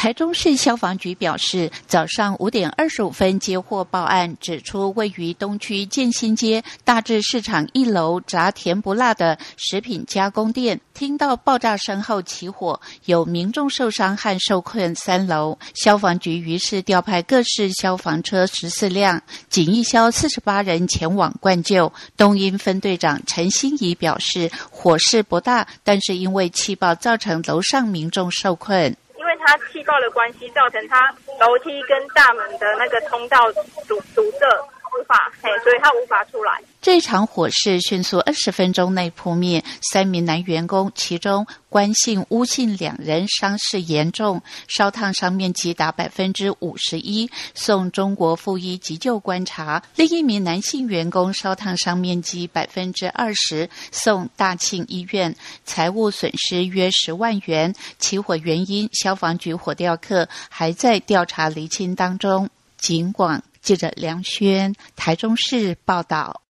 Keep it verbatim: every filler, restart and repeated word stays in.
台中市消防局表示，早上五点二十五分接获报案，指出位于东区建新街大智市场一楼炸甜不辣的食品加工店，听到爆炸声后起火，有民众受伤和受困三楼。消防局于是调派各式消防车十四辆，警役消四十八人前往灌救。东英分队长陈心怡表示，火势不大，但是因为气爆造成楼上民众受困。 因为它气爆的关系，造成它楼梯跟大门的那个通道堵堵塞，无法嘿，所以它无法出来。 这场火势迅速二十分钟内扑灭，三名男员工，其中关姓、巫姓两人伤势严重，烧烫伤面积达百分之五十一，送中国附一急救观察。另一名男性员工烧烫伤面积百分之二十，送大庆医院，财务损失约十万元。起火原因，消防局火调课还在调查厘清当中。警广记者梁轩，台中市报道。